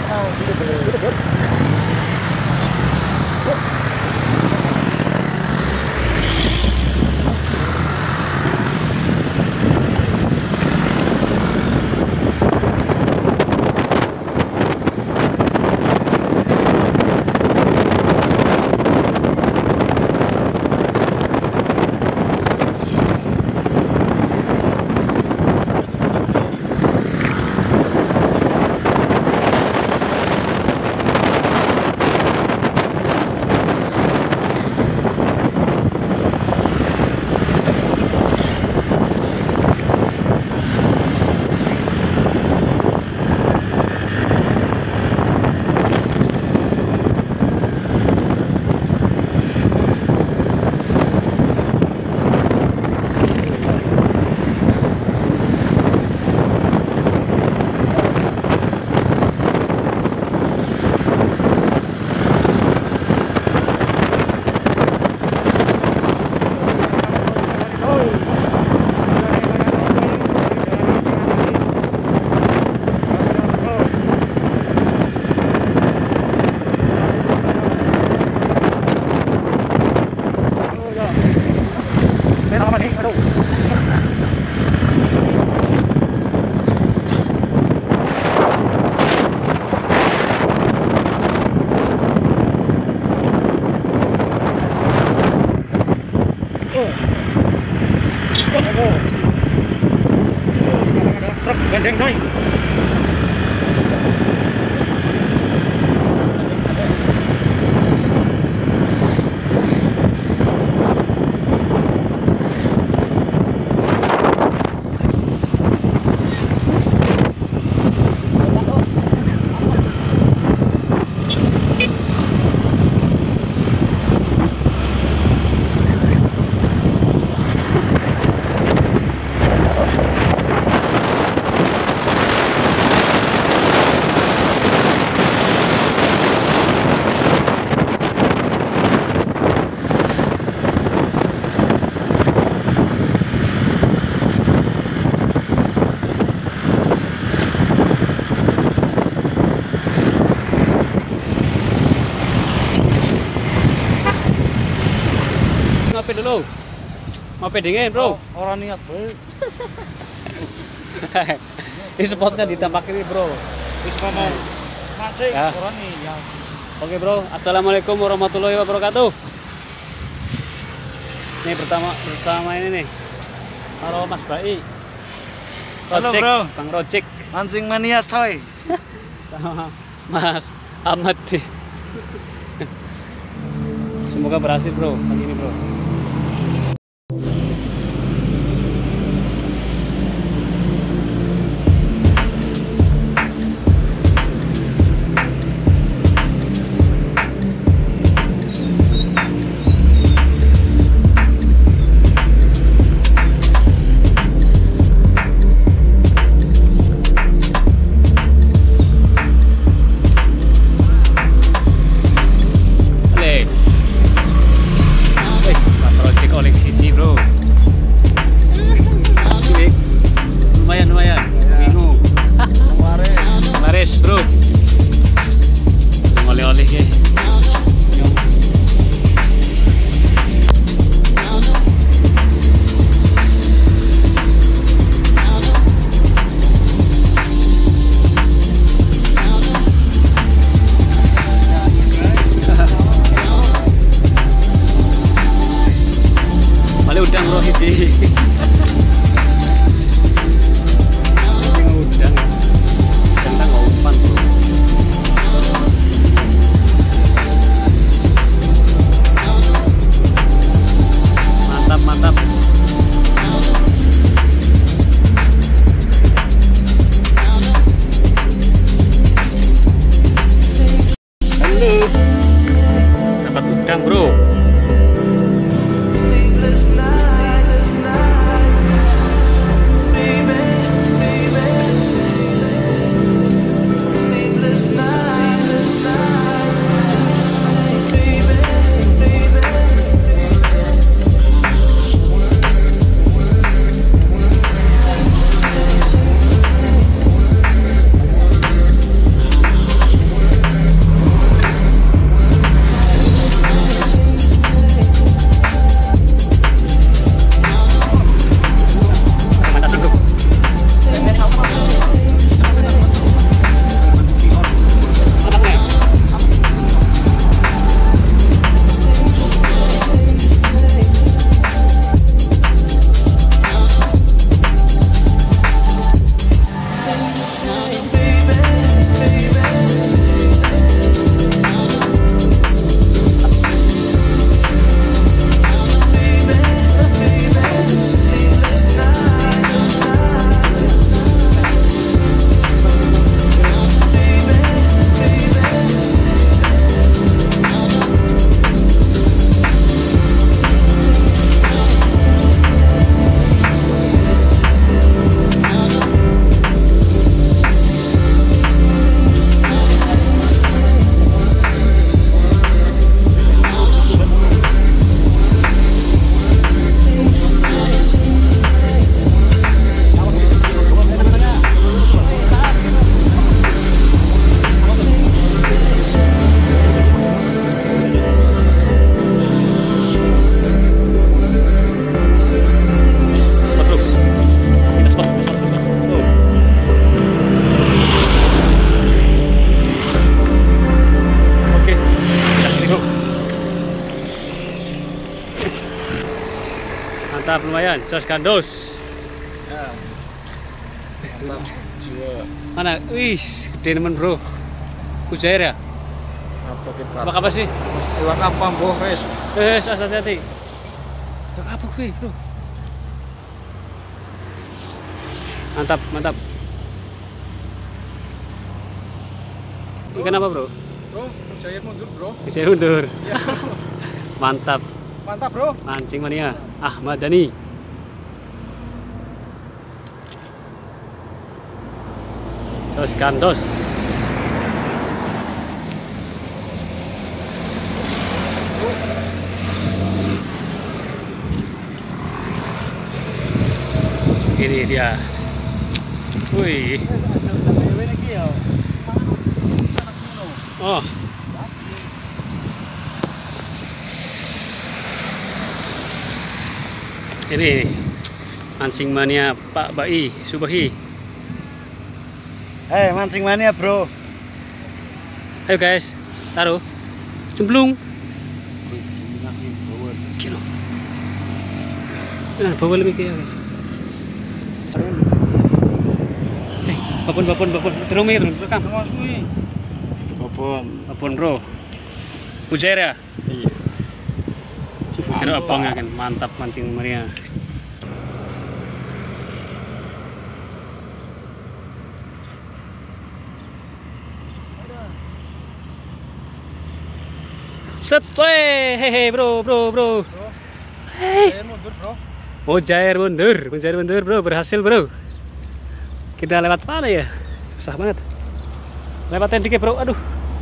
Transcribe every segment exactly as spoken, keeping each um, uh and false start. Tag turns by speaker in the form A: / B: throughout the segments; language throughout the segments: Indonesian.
A: Gandeng doi.
B: Ngopi dulu. Ngopi dingin, Bro.
A: Oh, orang niat, Bro.
B: Ini spotnya di tempat kiri, Bro.
A: Wis ngomong mancing
B: Ya.
A: orang niat.
B: Oke, Bro. Assalamualaikum warahmatullahi wabarakatuh. Ini pertama bersama ini nih. Halo Mas Bai.
A: Halo,
B: Rojek,
A: Bro.
B: Bang Rojek
A: Mancing mania, coy.
B: sama Mas Ahmad. Semoga berhasil, Bro. Pagi ini, Bro. Mantap, lumayan. Jos gandos.
A: Ya. Mantap. Jiwa.
B: Mana? Wih, gede nemen bro. Kujair ya?
A: Apa kita?
B: Apa apa sih?
A: Iwak apa boh wes?
B: Eh, hati-hati. Apa apa gue bro? Mantap, mantap. Ikan apa bro?
A: Bro, Jair mundur bro.
B: Bisa mundur.
A: Ya.
B: Mantap.
A: Mantap bro.
B: Mancing mania Ahmad Dhani. Jos gandos. Ini dia. Wih. Oh. Ini mancing mania Pak Bai Subahi.
A: Eh, mancing mania bro.
B: Ayo guys, taruh. Cemplung. Kilo. Nah, bawa lebih kaya. Eh, babon babon babon. Terus mi terus rekam.
A: Babon.
B: Babon bro. Pujair ya?
A: Iya.
B: Pujair abang ya kan, mantap mancing mania. Set, weh, hehe bro, bro, bro. Hei.
A: Jair mundur bro.
B: Oh, Jair mundur, Jair mundur bro, berhasil bro. Kita lewat mana ya? Susah banget. Lewatin dikit bro, aduh.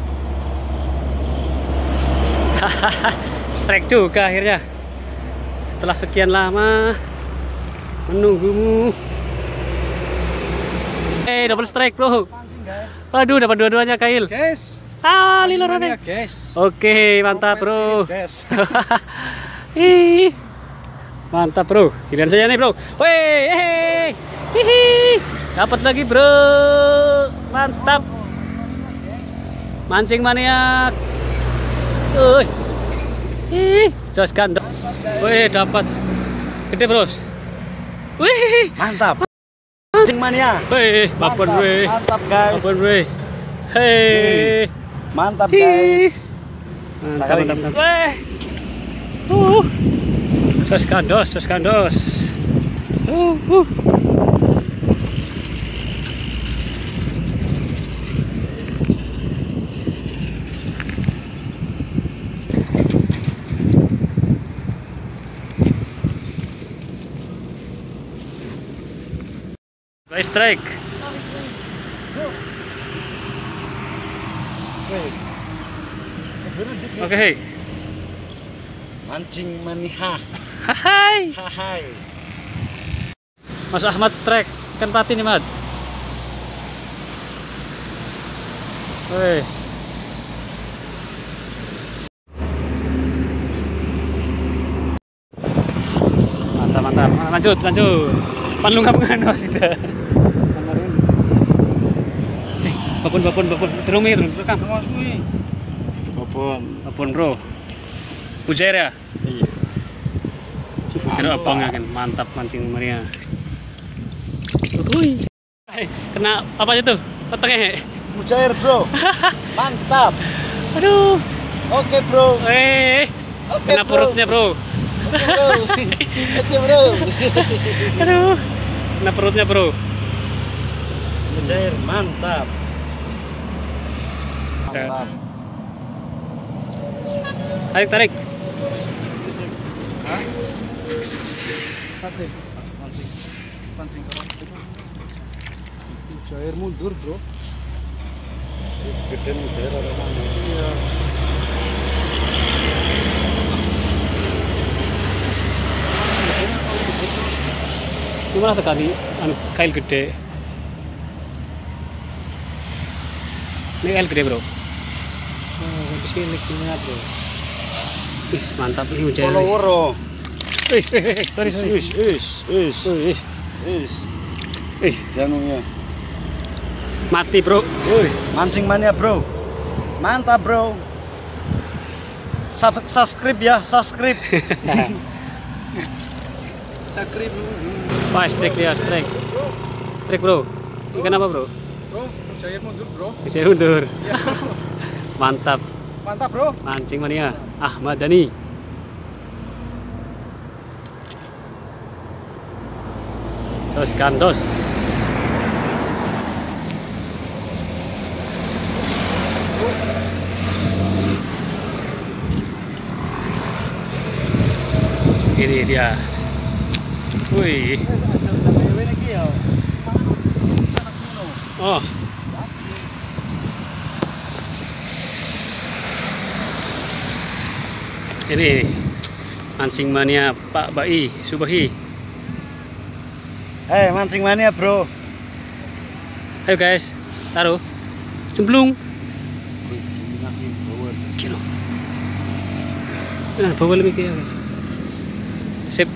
B: Strike juga akhirnya. Setelah sekian lama menunggumu. Eh, hey, double strike bro.
A: Mancing guys.
B: Aduh, dapat dua-duanya kail.
A: Guys.
B: Ah, lilo
A: Mania
B: rame.
A: guys.
B: Oke, mantap bro.
A: Guys.
B: Ih, mantap bro. Giliran saya nih bro. Weh, hehe, hihi, dapat lagi bro. Mantap. Mancing maniak. Uy, ih, jos gandos. Weh, dapat. Gede bros. Wih,
A: Mantap. Mancing mania.
B: weh, babon
A: Mantap,
B: weh,
A: Mantap guys.
B: babon weh. Hei.
A: Mantap guys.
B: Mantap, mantap, mantap. Weh. Uh. Jos gandos, jos gandos. Uh, uh. By strike. Oke, hey.
A: Mancing mania.
B: Hai.
A: Hai.
B: Mas Ahmad strike. Kan pati nih, Mat. Wes. Mantap, mantap. Lanjut, lanjut. Panlunga penganos itu.
A: Kemarin.
B: Eh, babon, babon, babon. Terus mi, terus rekam.
A: Babon.
B: Babon, bro. Pujair ya?
A: Iya.
B: Pujair abang ya kan, mantap mancing mania. Uhuy. Eh, kena apa aja tuh? Petengnya.
A: Mujair bro. Mantap.
B: Aduh.
A: Oke bro.
B: Eh,
A: Oke,
B: kena
A: bro.
B: perutnya bro.
A: Oke bro. Oke bro.
B: Aduh, kena perutnya bro.
A: Mujair mantap. Mantap.
B: Tarik, tarik.
A: Hah? Mancing. Mancing. Mancing. Mujair mundur bro. Gede mujair orang mana? Iya.
B: Gimana sekali anu kail gede? Ini kail gede bro. Oh, sini gimana bro? Ih, mantap ini mujair.
A: Woro-woro.
B: Ih, eh, eh, sorry sorry.
A: Is, is, is,
B: Ih,
A: is.
B: ih,
A: Janunya.
B: mati bro.
A: Woi, mancing mania bro. Mantap bro. Sub subscribe ya, subscribe. Sakrip.
B: Wah, strike dia, strike. Strike bro. Ikan apa bro?
A: Bro, mujair mundur bro.
B: Bisa mundur.
A: Ya.
B: Mantap.
A: Mantap bro.
B: Mancing mania Ahmad Dhani. Jos gandos. Ini dia. Wih. Oh. Ini mancing mania Pak Bai Subahi.
A: Hei, mancing mania bro.
B: Ayo guys, taruh. Cemplung. Kilo. Nah, bawa lebih kaya. Sip.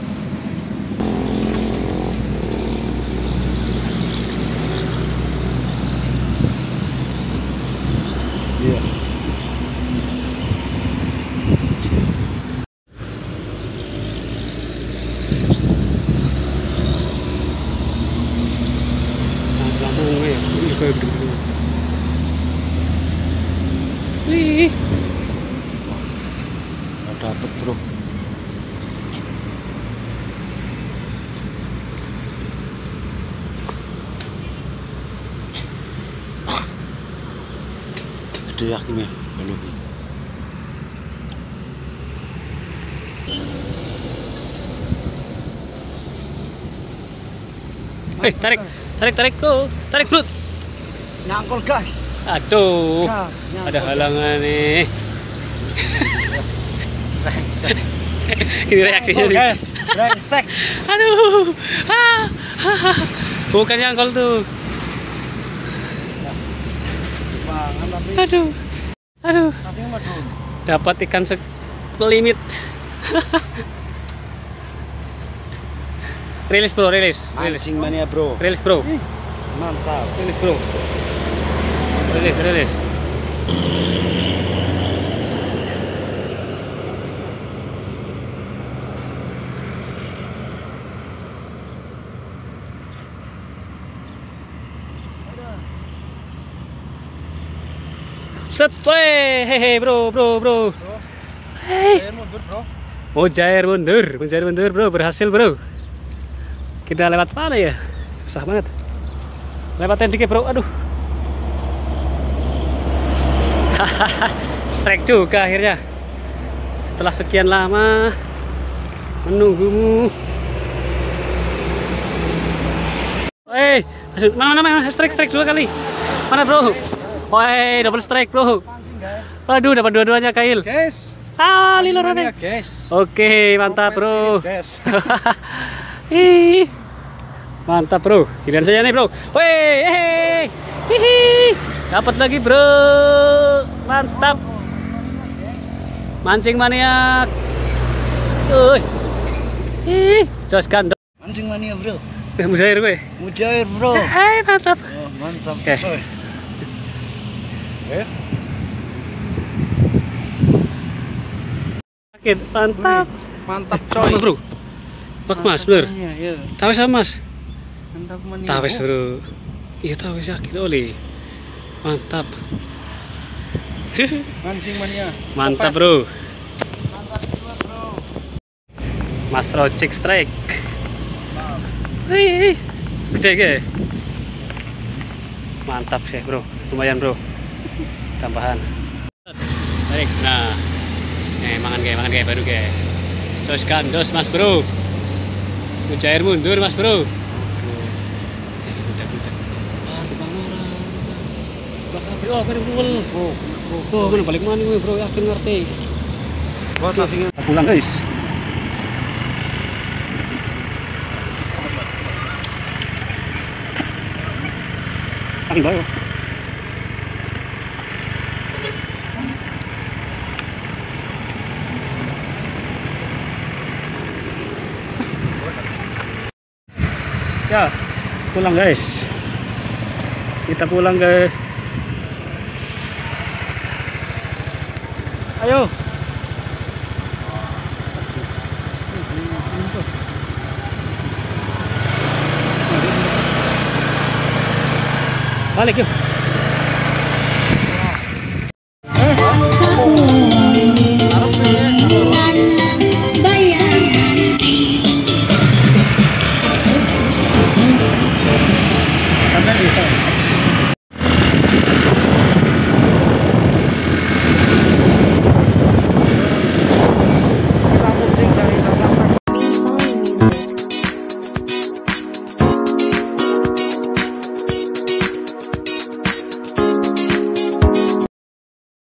A: Iya.
B: Wih,
A: Nggak dapet bro. Gede yakin ya, lalu.
B: Hei, tarik, tarik, tarik bro, tarik bro.
A: Nyangkul guys.
B: Aduh,
A: Gas, nyangkul,
B: ada halangan nih.
A: Brengsek.
B: Ini reaksinya nih.
A: Guys, brengsek.
B: Aduh, ah, ah, ah. Bukan nyangkol tuh.
A: Banget tapi.
B: Aduh, aduh.
A: Tapi mah bro.
B: Dapat ikan selimit. Rilis bro, rilis, rilis,
A: Mancing mania bro.
B: rilis bro,
A: Mantap.
B: rilis bro, rilis, rilis. Set, weh, hehe bro, bro, bro. Hei,
A: Mujair mundur bro.
B: mujair mundur, mujair mundur bro, berhasil bro. Kita lewat mana ya? Susah banget. Lewatin dikit bro, aduh. Strike juga akhirnya. Setelah sekian lama menunggumu. Woi, mana mana mana strike strike dua kali. Mana bro? Woi, double strike bro.
A: Mancing guys.
B: Waduh, dapat dua-duanya kail.
A: Guys.
B: Ah, lilo
A: Mania
B: rame.
A: guys.
B: Oke, mantap bro.
A: Guys.
B: Ih, mantap bro. Giliran saya nih bro. Woi, hehe, hihi, dapat lagi bro. Mantap. Mancing maniak. Uy, ih, jos gandos.
A: Mancing mania bro.
B: Eh, mujair gue.
A: Mujair bro.
B: Hai, mantap.
A: Oh, mantap.
B: Oke.
A: Coy. Guys.
B: Sakit, mantap.
A: Mantap
B: Coy,
A: coy.
B: bro. Bak mas, bener.
A: Iya, iya.
B: Tawes sama mas.
A: Mantap mania.
B: Tawes bro. Iya tawes yakin oli. Mantap.
A: Mancing mania.
B: Mantap bro.
A: Mantap juga bro.
B: Mas Rocik strike. Wih, gede gede. Mantap sih bro, lumayan bro. Tambahan. Tarik, nah, nih mangan kayak mangan kayak baru kayak. Jos gandos mas bro. Mujair mundur mas bro. Oh, kan bro. Oh, mana balik mana gue bro, yakin ngerti.
A: Buat mancing.
B: Pulang guys. Ang bayo. Ya, pulang guys. Kita pulang guys. Ayo. Balik yuk.